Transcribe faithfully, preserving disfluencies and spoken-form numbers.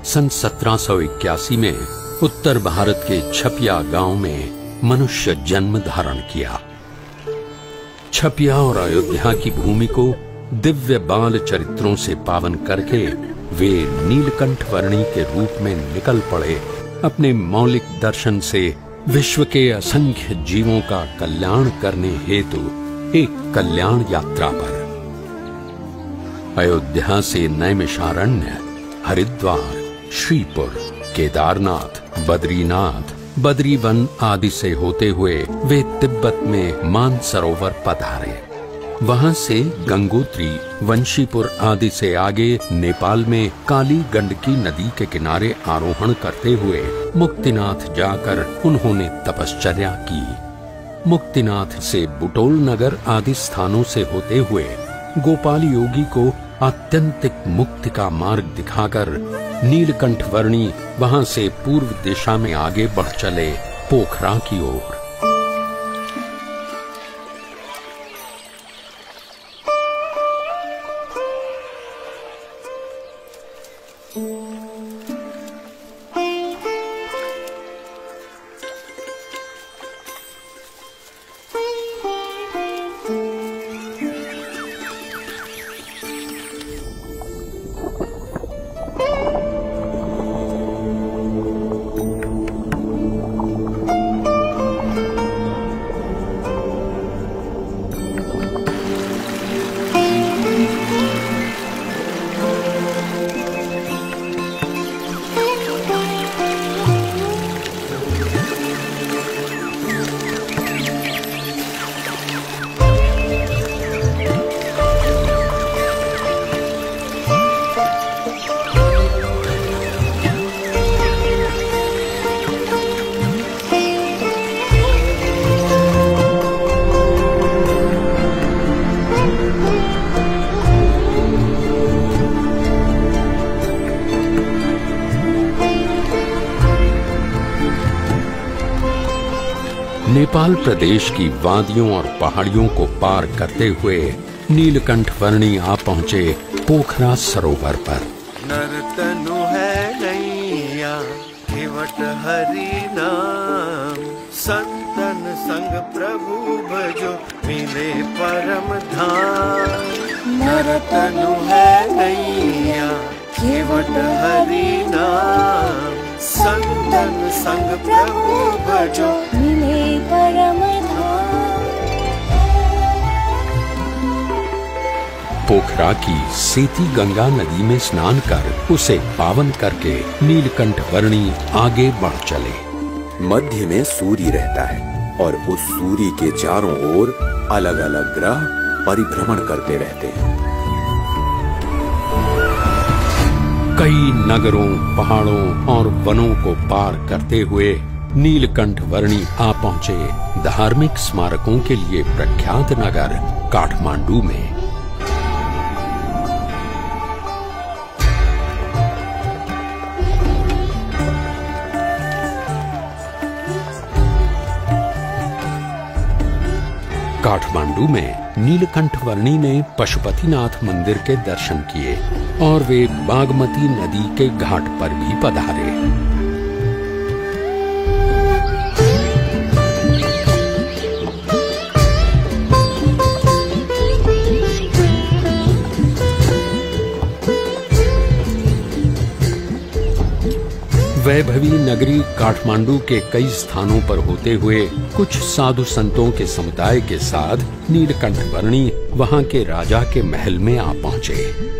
सन सत्रह सौ इक्यासी में उत्तर भारत के छपिया गांव में मनुष्य जन्म धारण किया। छपिया और अयोध्या की भूमि को दिव्य बाल चरित्रों से पावन करके वे नीलकंठ वर्णी के रूप में निकल पड़े अपने मौलिक दर्शन से विश्व के असंख्य जीवों का कल्याण करने हेतु एक कल्याण यात्रा पर। अयोध्या से नैमिषारण्य, हरिद्वार, श्रीपुर, केदारनाथ, बद्रीनाथ, बद्रीवन आदि से होते हुए वे तिब्बत में मानसरोवर पधारे। वहां से गंगोत्री, वंशीपुर आदि से आगे नेपाल में काली गंडकी नदी के किनारे आरोहण करते हुए मुक्तिनाथ जाकर उन्होंने तपश्चर्या की। मुक्तिनाथ से बुटोल नगर आदि स्थानों से होते हुए गोपाल योगी को आत्यंतिक मुक्ति का मार्ग दिखाकर नीलकंठ वर्णी वहां से पूर्व दिशा में आगे बढ़ चले पोखरा की ओर। नेपाल प्रदेश की वादियों और पहाड़ियों को पार करते हुए नीलकंठ वर्णी आ पहुँचे पोखरा सरोवर पर। नरतनु है नैया केवट हरि नाम, संतन संग प्रभु भजो मिले परम धाम। नरतनु है नैया केवट हरि नाम, संतन संग प्रभु भजो मिले परम धाम। पोखरा की सेती गंगा नदी में स्नान कर उसे पावन करके नीलकंठ वर्णी आगे बढ़ चले। मध्य में सूर्य रहता है और उस सूर्य के चारों ओर अलग अलग ग्रह परिभ्रमण करते रहते हैं। कई नगरों, पहाड़ों और वनों को पार करते हुए नीलकंठ वर्णी आ पहुंचे धार्मिक स्मारकों के लिए प्रख्यात नगर काठमांडू में। काठमांडू में नीलकंठ वर्णी ने पशुपतिनाथ मंदिर के दर्शन किए और वे बागमती नदी के घाट पर भी पधारे। वैभवी नगरी काठमांडू के कई स्थानों पर होते हुए कुछ साधु संतों के समुदाय के साथ नीलकंठ वर्णी वहां के राजा के महल में आ पहुंचे।